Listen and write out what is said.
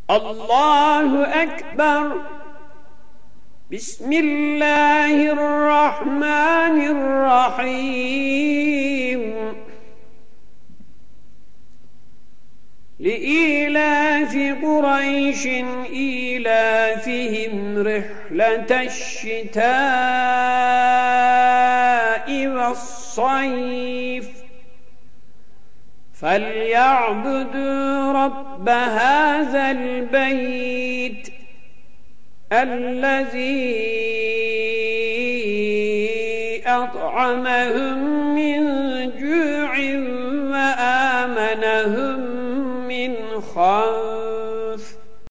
الله أكبر. بسم الله الرحمن الرحيم. لإيلاف قريش إيلافهم رحلة الشتاء والصيف فليعبدوا رب هذا البيت الذي أطعمهم